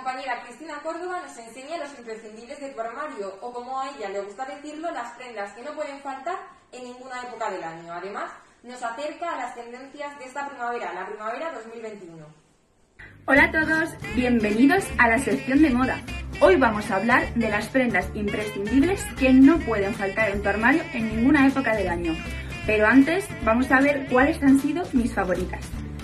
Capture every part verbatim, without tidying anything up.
compañera Cristina Córdoba nos enseña los imprescindibles de tu armario, o como a ella le gusta decirlo, las prendas que no pueden faltar en ninguna época del año. Además, nos acerca a las tendencias de esta primavera, la primavera dos mil veintiuno. Hola a todos, bienvenidos a la sección de moda. Hoy vamos a hablar de las prendas imprescindibles que no pueden faltar en tu armario en ninguna época del año. Pero antes, vamos a ver cuáles han sido mis favoritas.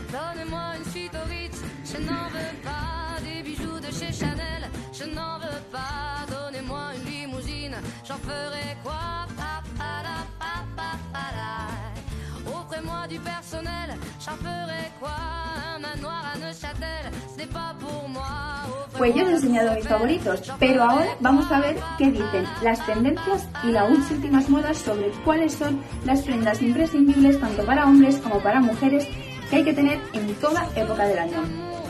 Pues yo os he enseñado mis favoritos, pero ahora vamos a ver qué dicen las tendencias y las últimas modas sobre cuáles son las prendas imprescindibles tanto para hombres como para mujeres que hay que tener en toda época del año.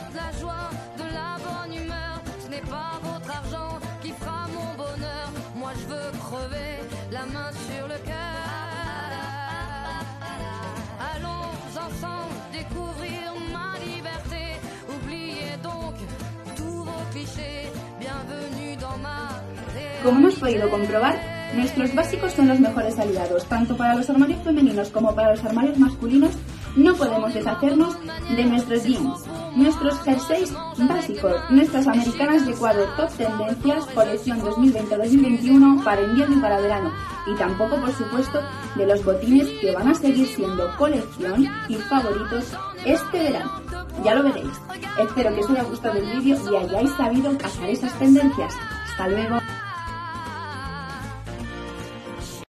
Como hemos podido comprobar, nuestros básicos son los mejores aliados, tanto para los armarios femeninos como para los armarios masculinos. No podemos deshacernos de nuestros jeans, nuestros jerseys básicos, nuestras americanas de cuadro top tendencias, colección dos mil veinte dos mil veintiuno para invierno y para verano, y tampoco, por supuesto, de los botines que van a seguir siendo colección y favoritos este verano. Ya lo veréis. Espero que os haya gustado el vídeo y hayáis sabido cazar esas tendencias. ¡Hasta luego!